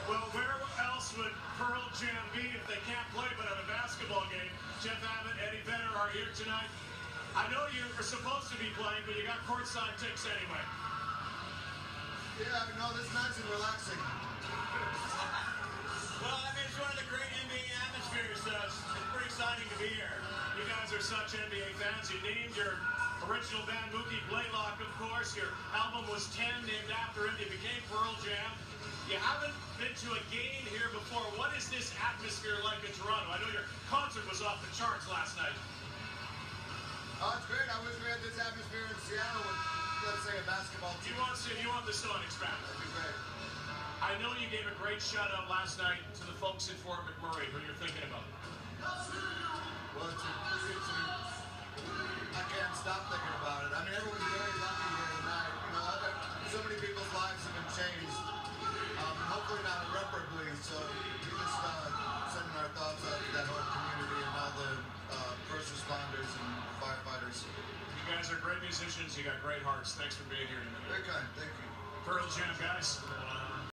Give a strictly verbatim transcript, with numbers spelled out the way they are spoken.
Well, where else would Pearl Jam be if they can't play but at a basketball game? Jeff Ament, Eddie Vedder are here tonight. I know you were supposed to be playing, but you got courtside tickets anyway. Yeah, no, this is nice and relaxing. Well, I mean, it's one of the great N B A atmospheres, so it's, it's pretty exciting to be here. You guys are such N B A fans. You named your original band Mookie Blaylock, of course. Your album was ten, named after him. You became Pearl Jam. You haven't been to a game here before. What is this atmosphere like in Toronto? I know your concert was off the charts last night. Oh, it's great. I wish we had this atmosphere in Seattle with, let's say, a basketball Do team. you want to, you want the Sonic expand? That'd be great. I know you gave a great shout-out last night to the folks in Fort McMurray who you're thinking about. Well, it's a, it's a, I can't stop thinking about it. I mean, everyone's very lucky here tonight. You know, other, so many people's lives have been changed. Um, hopefully not irreparably. So we just uh, sending our thoughts out to that whole community and all the uh, first responders and firefighters. You guys are great musicians. You got great hearts. Thanks for being here tonight. Very kind. Thank you. Pearl Jam, guys.